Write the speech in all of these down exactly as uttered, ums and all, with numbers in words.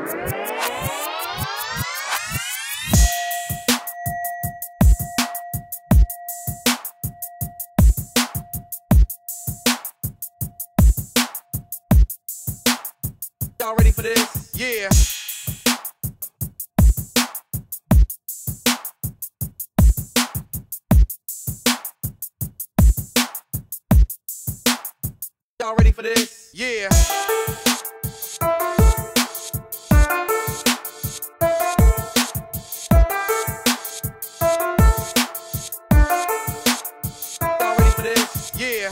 Y'all ready for this? Yeah. Y'all ready for this? Yeah. Y'all ready for this? Yeah.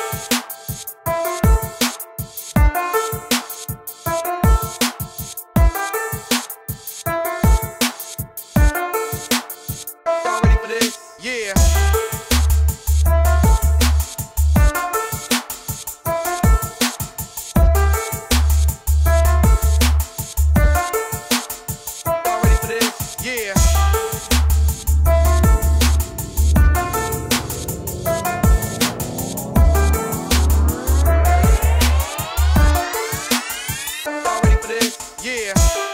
Yeah. Y'all ready for this? Yeah. Y'all ready for this? Yeah.